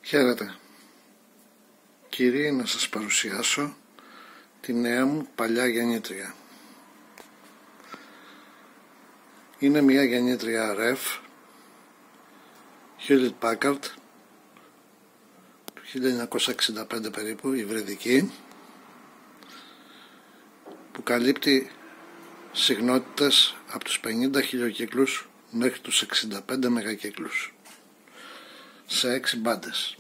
Χαίρετε. Κύριοι, να σας παρουσιάσω τη νέα μου παλιά γεννήτρια. Είναι μια γεννήτρια RF Hewlett Packard του 1965 περίπου, υβριδική, που καλύπτει συχνότητες από τους 50 χιλιοκύκλους μέχρι τους 65 μεγακύκλους σε 6 μπάντες.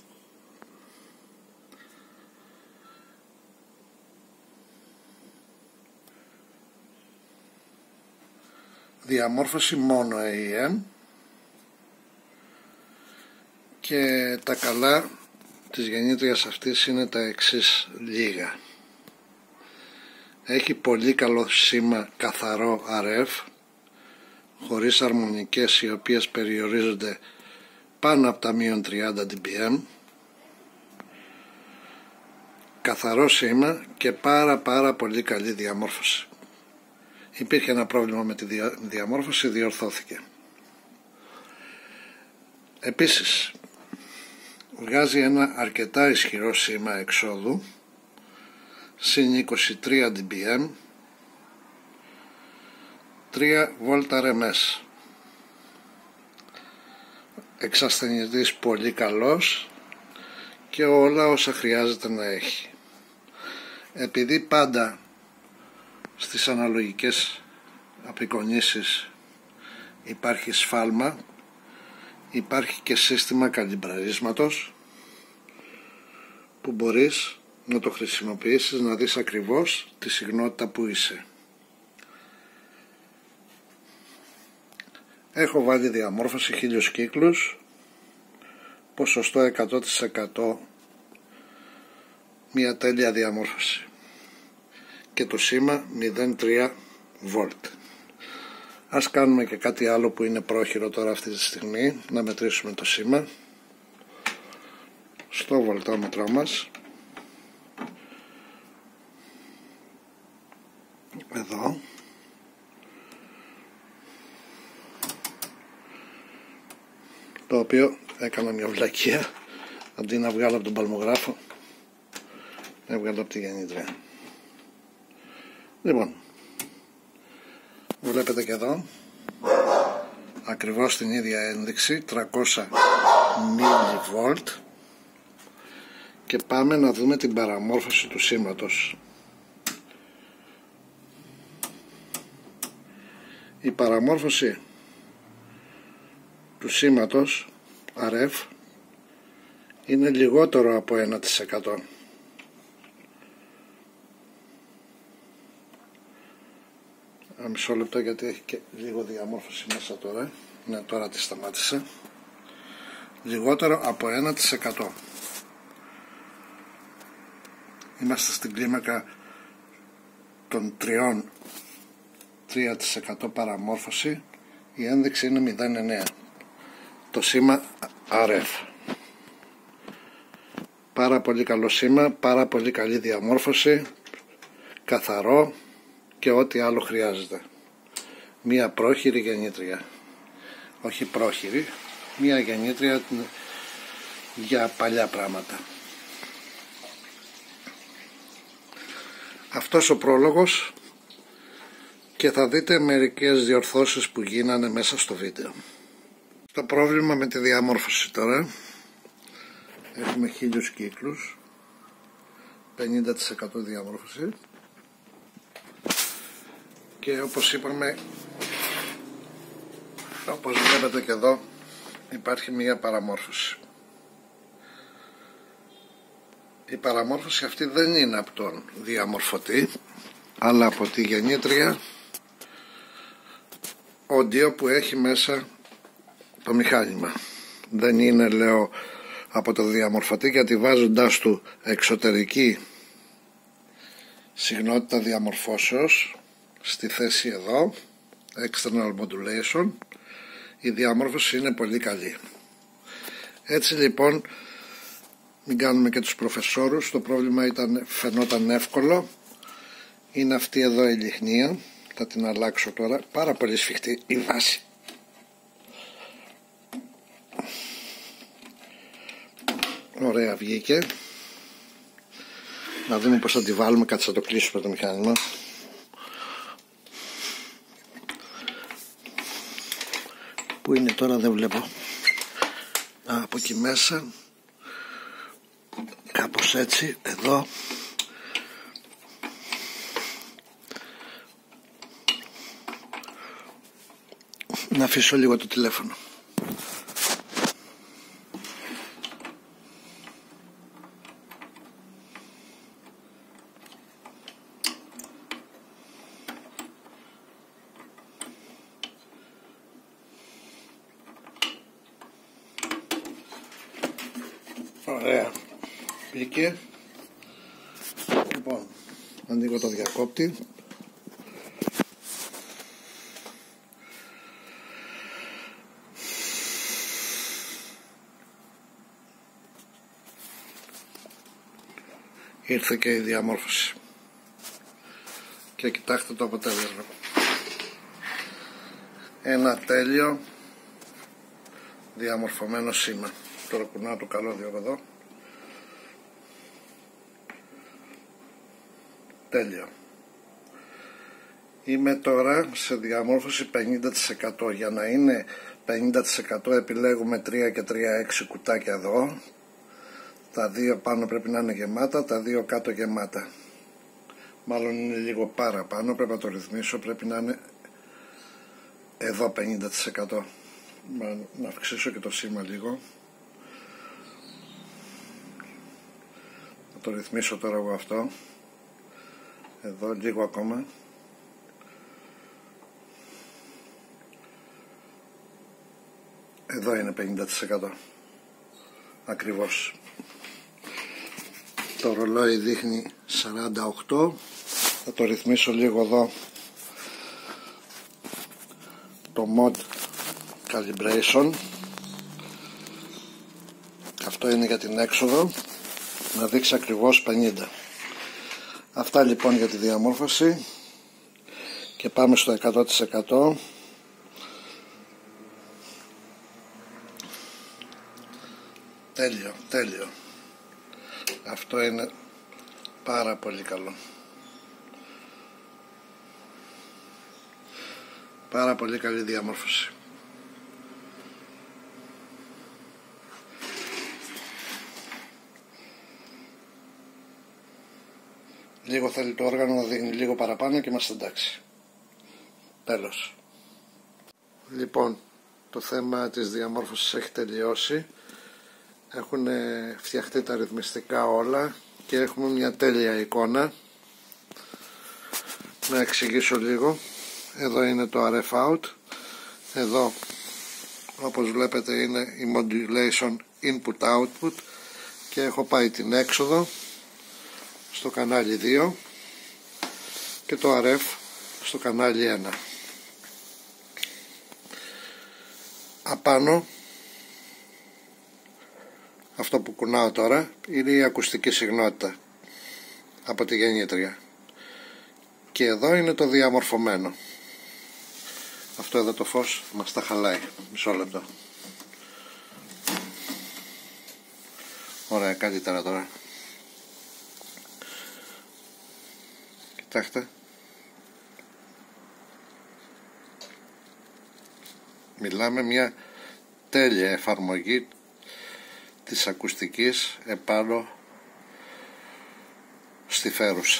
Διαμόρφωση μόνο AEM, και τα καλά της γεννήτριας αυτής είναι τα εξής λίγα. Έχει πολύ καλό σήμα καθαρό RF, χωρίς αρμονικές οι οποίες περιορίζονται πάνω από τα -30 dBm. Καθαρό σήμα και πάρα πολύ καλή διαμόρφωση. Υπήρχε ένα πρόβλημα με τη διαμόρφωση, διορθώθηκε. Επίσης, βγάζει ένα αρκετά ισχυρό σήμα εξόδου, συν 23 dBm, 3 V RMS. Εξασθενητής πολύ καλός και όλα όσα χρειάζεται να έχει. Επειδή πάντα στις αναλογικές απεικονίσεις υπάρχει σφάλμα, υπάρχει και σύστημα καλυμπραρίσματος που μπορείς να το χρησιμοποιήσεις να δεις ακριβώς τη συχνότητα που είσαι. Έχω βάλει διαμόρφωση 1000 κύκλους, ποσοστό 100%, μια τέλεια διαμόρφωση, και το σήμα 0,3 V. Ας κάνουμε και κάτι άλλο που είναι πρόχειρο τώρα αυτή τη στιγμή, να μετρήσουμε το σήμα στο βολτόμετρό μας. Εδώ το οποίο έκανα μια βλακεία, αντί να βγάλω από τον παλμογράφο έβγαλα από τη γεννήτρια. Λοιπόν, βλέπετε και εδώ ακριβώς την ίδια ένδειξη, 300 mV, και πάμε να δούμε την παραμόρφωση του σήματος. Η παραμόρφωση του σήματος RF είναι λιγότερο από 1%. Μισό λεπτό, γιατί έχει και λίγο διαμόρφωση μέσα τώρα. Ναι, τώρα τη σταμάτησα. Λιγότερο από 1%. Είμαστε στην κλίμακα των 3% παραμόρφωση. Η ένδειξη είναι 0,9. Το σήμα RF. Πάρα πολύ καλό σήμα, πάρα πολύ καλή διαμόρφωση, καθαρό και ό,τι άλλο χρειάζεται. Μία πρόχειρη γεννήτρια. Όχι πρόχειρη, μία γεννήτρια για παλιά πράγματα. Αυτός ο πρόλογος, και θα δείτε μερικές διορθώσεις που γίνανε μέσα στο βίντεο. Το πρόβλημα με τη διαμόρφωση τώρα. Έχουμε 1000 κύκλους, 50% διαμόρφωση, και όπως είπαμε, όπως βλέπετε και εδώ, υπάρχει μία παραμόρφωση. Η παραμόρφωση αυτή δεν είναι από τον διαμορφωτή, αλλά από τη γεννήτρια οντίο που έχει μέσα το μηχάνημα. Δεν είναι, λέω, από το διαμορφωτή, γιατί βάζοντας του εξωτερική συχνότητα διαμορφώσεως στη θέση εδώ, external modulation, η διαμόρφωση είναι πολύ καλή. Έτσι λοιπόν, μην κάνουμε και τους προφεσόρους. Το πρόβλημα φαινόταν εύκολο. Είναι αυτή εδώ η λιχνία, θα την αλλάξω τώρα. Πάρα πολύ σφιχτή η βάση. Ωραία βγήκε. Να δούμε πως θα τη βάλουμε. Κάτσε να το κλείσουμε το μηχάνημα. Πού είναι τώρα, δεν βλέπω. Από εκεί μέσα. Κάπως έτσι, εδώ. Να αφήσω λίγο το τηλέφωνο. Ωραία, μπήκε. Λοιπόν, ανοίγω το διακόπτη. Ήρθε και η διαμόρφωση. Και κοιτάξτε το αποτέλεσμα. Ένα τέλειο διαμορφωμένο σήμα. Τώρα κουνάω το καλώδιο εδώ. Τέλειο. Είμαι τώρα σε διαμόρφωση 50%. Για να είναι 50% επιλέγουμε 3 και 3/6 κουτάκια εδώ. Τα δύο πάνω πρέπει να είναι γεμάτα, τα δύο κάτω γεμάτα. Μάλλον είναι λίγο παραπάνω, πρέπει να το ρυθμίσω, πρέπει να είναι εδώ 50%. Να αυξήσω και το σήμα λίγο. Θα το ρυθμίσω τώρα εγώ αυτό. Εδώ λίγο ακόμα. Εδώ είναι 50%. Ακριβώς. Το ρολόι δείχνει 48. Θα το ρυθμίσω λίγο εδώ. Το Mode Calibration. Αυτό είναι για την έξοδο. Να δείξει ακριβώς 50. Αυτά λοιπόν για τη διαμόρφωση. Και πάμε στο 100%. Τέλειο, τέλειο. Αυτό είναι πάρα πολύ καλό. Πάρα πολύ καλή διαμόρφωση. Λίγο θέλει το όργανο να δίνει λίγο παραπάνω και είμαστε εντάξει. Τέλος. Λοιπόν, το θέμα της διαμόρφωσης έχει τελειώσει. Έχουν φτιαχτεί τα ρυθμιστικά όλα και έχουμε μια τέλεια εικόνα. Να εξηγήσω λίγο. Εδώ είναι το RF out. Εδώ όπως βλέπετε είναι η modulation input output και έχω πάει την έξοδο στο κανάλι 2 και το RF στο κανάλι 1. Απάνω αυτό που κουνάω τώρα είναι η ακουστική συχνότητα από τη γεννήτρια και εδώ είναι το διαμορφωμένο. Αυτό εδώ το φως μας τα χαλάει. Μισό λεπτό. Ωραία, καλύτερα τώρα. Κοιτάξτε. Μιλάμε μια τέλεια εφαρμογή της ακουστικής επάνω στη φέρουσα.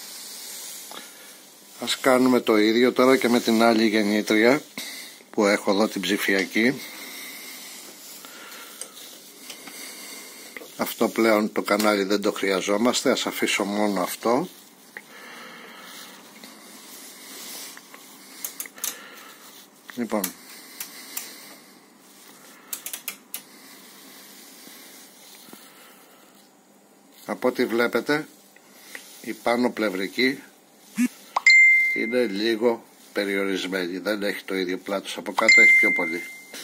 Ας κάνουμε το ίδιο τώρα και με την άλλη γεννήτρια που έχω εδώ, την ψηφιακή. Αυτό πλέον το κανάλι δεν το χρειαζόμαστε, ας αφήσω μόνο αυτό. Λοιπόν, από ό,τι βλέπετε η πάνω πλευρική είναι λίγο περιορισμένη, δεν έχει το ίδιο πλάτος, από κάτω έχει πιο πολύ.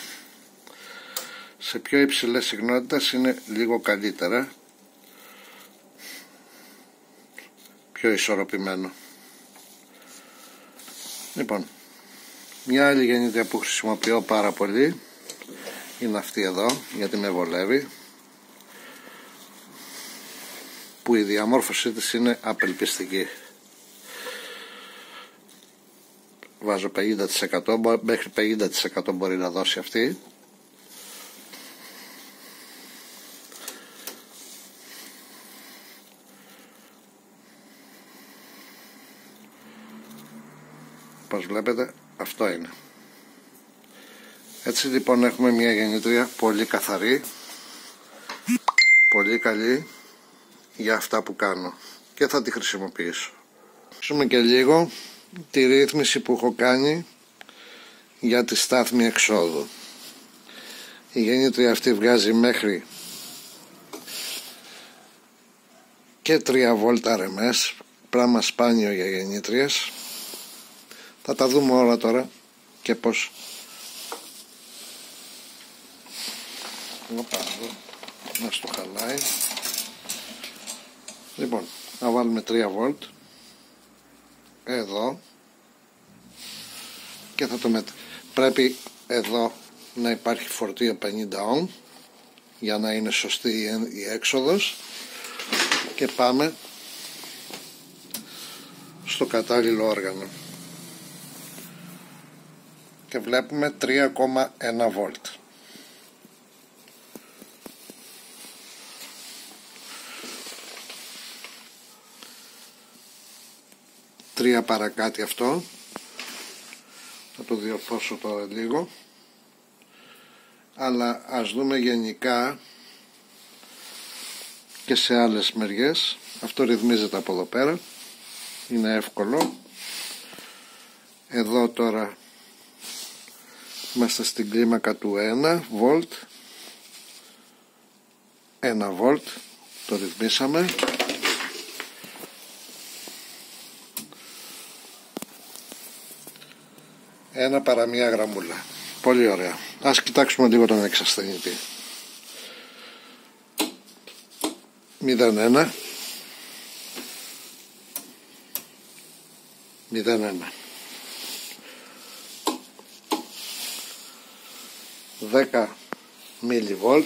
Σε πιο υψηλές συχνότητες είναι λίγο καλύτερα, πιο ισορροπημένο. Λοιπόν, μια άλλη γεννήτρια που χρησιμοποιώ πάρα πολύ είναι αυτή εδώ, γιατί με βολεύει. που η διαμόρφωσή της είναι απελπιστική. Βάζω 50%, μέχρι 50% μπορεί να δώσει αυτή. Όπως βλέπετε, αυτό είναι. Έτσι λοιπόν έχουμε μια γεννήτρια πολύ καθαρή, πολύ καλή για αυτά που κάνω και θα τη χρησιμοποιήσω. Δούμε και λίγο τη ρύθμιση που έχω κάνει για τη στάθμη εξόδου. Η γεννήτρια αυτή βγάζει μέχρι και 3 βόλτα RMS, πράγμα σπάνιο για γεννήτριες. Θα τα δούμε όλα τώρα και πως. Να στο χαλάει. Λοιπόν, να βάλουμε 3 βολτ εδώ και θα το πρέπει εδώ να υπάρχει φορτίο 50 ohm για να είναι σωστή η έξοδος, και πάμε στο κατάλληλο όργανο και βλέπουμε 3,1 βολτ. Τρία παρακάτω αυτό, θα το διορθώσω τώρα λίγο, αλλά ας δούμε γενικά και σε άλλες μεριές. Αυτό ρυθμίζεται από εδώ πέρα, είναι εύκολο. Εδώ τώρα είμαστε στην κλίμακα του 1 βολτ, 1 βολτ, το ρυθμίσαμε. Ένα παρά μία γραμμούλα. Πολύ ωραία. Ας κοιτάξουμε λίγο τον εξασθενητή. 0,1 0,1 10 mV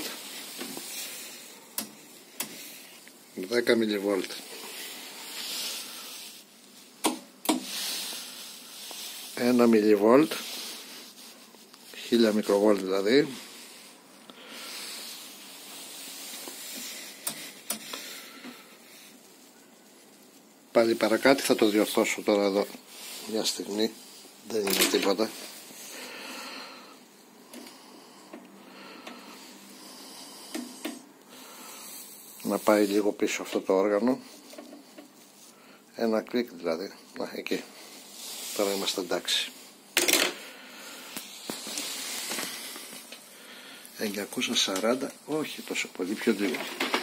10 mV 1 mV 1000 μικροβόλτ δηλαδή, πάλι παρακάτω, θα το διορθώσω τώρα εδώ μια στιγμή, δεν είναι τίποτα. Να πάει λίγο πίσω αυτό το όργανο, ένα κλικ δηλαδή, να, εκεί, τώρα είμαστε εντάξει. 940, όχι τόσο πολύ, πιο λίγο.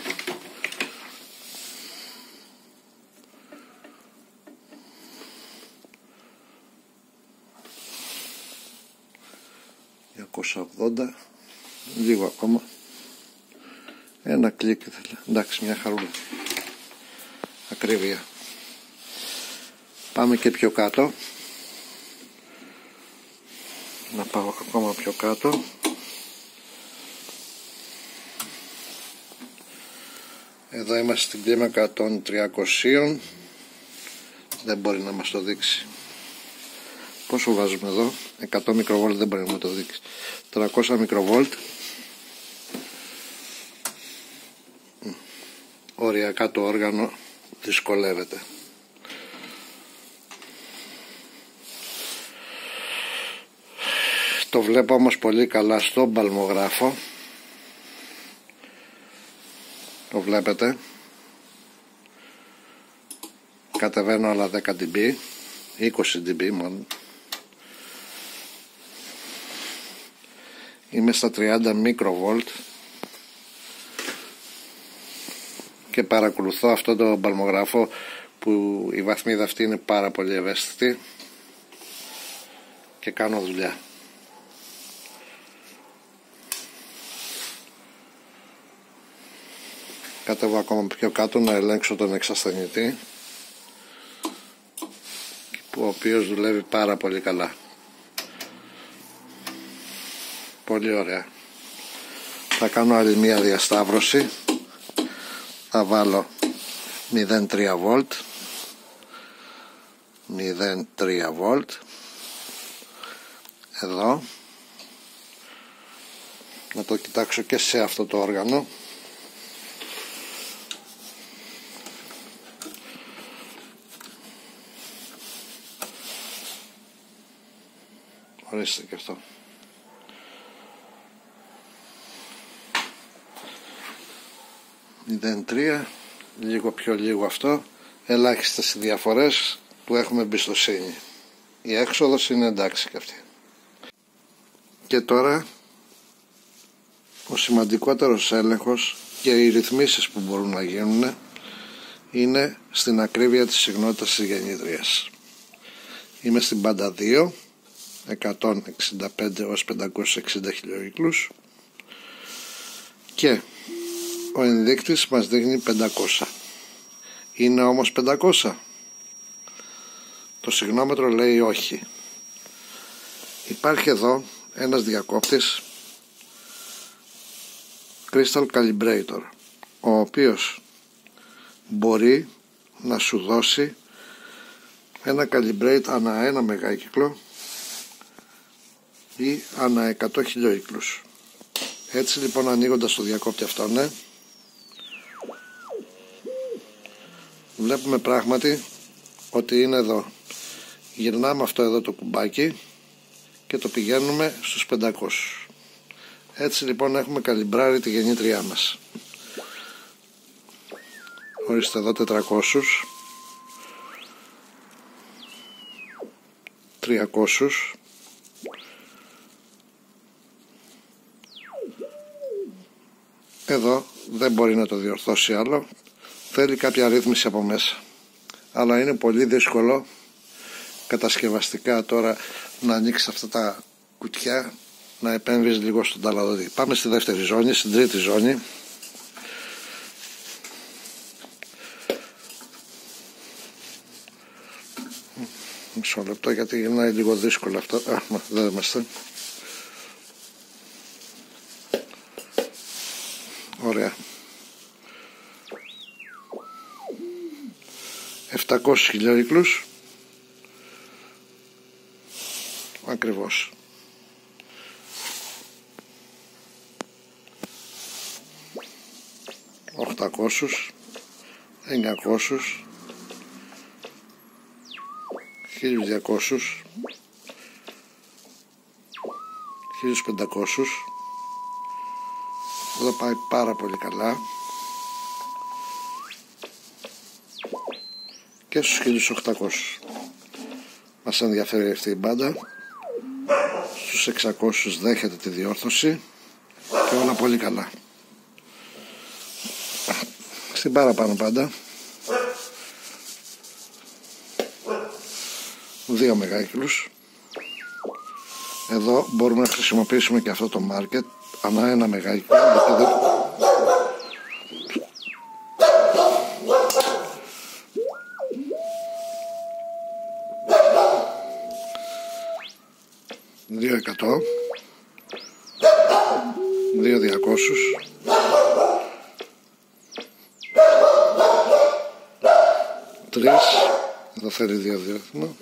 ...280... λίγο ακόμα, ένα κλικ, εντάξει, μια χαρούλα, ακρίβεια. Πάμε και πιο κάτω, να πάω ακόμα πιο κάτω. Εδώ είμαστε στην κλίμακα των 300, δεν μπορεί να μας το δείξει. Πόσο βάζουμε εδώ? 100 μικροβόλτ, δεν μπορεί να το δείξει. 300 μικροβόλτ. Οριακά το όργανο δυσκολεύεται. Το βλέπω όμως πολύ καλά στο μπαλμογράφο. Το βλέπετε, κατεβαίνω άλλα 10 dB, 20 dB μόνο. Είμαι στα 30 μικροβόλτ και παρακολουθώ αυτό το μπαλμογράφο που η βαθμίδα αυτή είναι πάρα πολύ ευαίσθητη και κάνω δουλειά. Κατέβω ακόμα πιο κάτω να ελέγξω τον εξασθενητή, ο οποίος δουλεύει πάρα πολύ καλά. Πολύ ωραία. Θα κάνω άλλη μία διασταύρωση. Θα βάλω 0,3 βολτ, 0,3 βολτ. Εδώ να το κοιτάξω και σε αυτό το όργανο. Ορίστε και αυτό. (0,3), λίγο πιο λίγο αυτό. Ελάχιστες οι διαφορές, που έχουμε εμπιστοσύνη. Η έξοδος είναι εντάξει και αυτή. Και τώρα ο σημαντικότερος έλεγχος και οι ρυθμίσεις που μπορούν να γίνουν είναι στην ακρίβεια της συχνότητας της γεννήτριας. Είμαι στην πάντα 2, 165 έως 560 χιλιοκύκλους, και ο ενδείκτης μας δείχνει 500. Είναι όμως 500? Το συγνόμετρο λέει όχι. Υπάρχει εδώ ένας διακόπτης Crystal Calibrator, ο οποίος μπορεί να σου δώσει ένα calibrate ανά 1 μεγάκυκλο ή ανά 100 χιλιόκυκλους. Έτσι λοιπόν, ανοίγοντας το διακόπτη αυτό, ναι, βλέπουμε πράγματι ότι είναι εδώ. Γυρνάμε αυτό εδώ το κουμπάκι και το πηγαίνουμε στους 500. Έτσι λοιπόν έχουμε καλυμπράρει τη γεννήτριά μας. Ορίστε εδώ 400, 300, εδώ δεν μπορεί να το διορθώσει άλλο, θέλει κάποια ρύθμιση από μέσα, αλλά είναι πολύ δύσκολο κατασκευαστικά τώρα να ανοίξει αυτά τα κουτιά, να επέμβεις λίγο στον ταλαδοτή. Πάμε στη δεύτερη ζώνη, στην τρίτη ζώνη. Μισό λεπτό, γιατί γυρνάει λίγο δύσκολο αυτό. Δεν είμαστε. Ωραία. 700 χιλιόκυκλους ακριβώς. 800, 900, 1200, 1500. Εδώ πάει πάρα πολύ καλά. Και στους 1800. Μας ενδιαφέρει αυτή η μπάντα. Στους 600 δέχεται τη διόρθωση και όλα πολύ καλά. Στην παραπάνω μπάντα 2 μεγάκυκλους. Εδώ μπορούμε να χρησιμοποιήσουμε και αυτό το market ανά 1 μεγάκυκλο. 2.100, 2.200, 3, εδώ θέλει 2 διόρθωμα,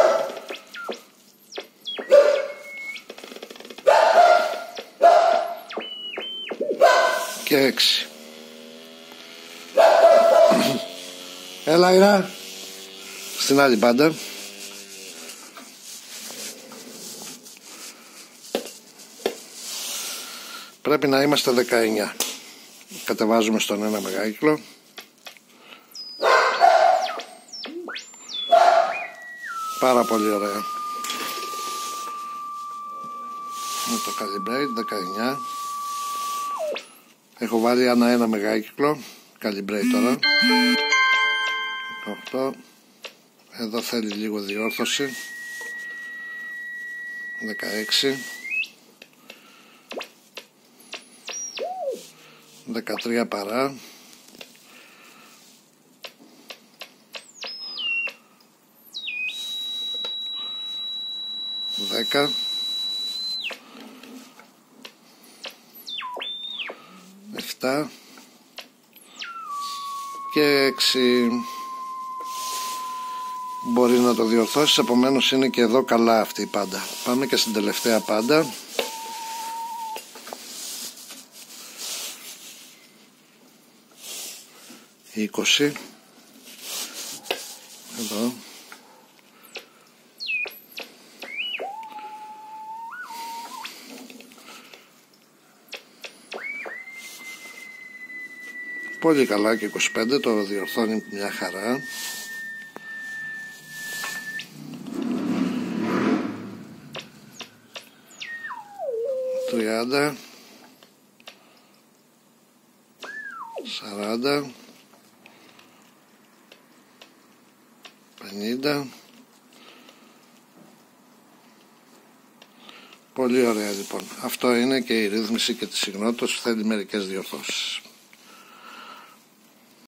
και 6. Έλα Ηρα, στην άλλη μπάντα. Πρέπει να είμαστε 19. Κατεβάζουμε στον 1 μεγάκυκλο. Πάρα πολύ ωραία. Με το calibrate 19. Έχω βάλει ανά 1 μεγάκυκλο calibrate τώρα. 18. Εδώ θέλει λίγο διόρθωση. 16. 13 παρά. 10. 7. και 6. Μπορεί να το διορθώσεις, επομένως είναι και εδώ καλά αυτή η πάντα. Πάμε και στην τελευταία πάντα. Η 20. Εδώ. Πολύ καλά και 25, το διορθώνει μια χαρά. «30, 40, 50». Πολύ ωραία λοιπόν. Αυτό είναι και η ρύθμιση και τη συχνότητα, θέλει μερικές διορθώσεις.